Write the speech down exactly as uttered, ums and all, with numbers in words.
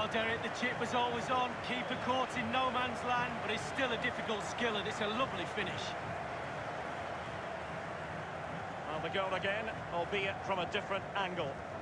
Well, Derek, the chip was always on. Keeper caught in no man's land, but it's still a difficult skill, and it's a lovely finish. Well, the goal again, albeit from a different angle.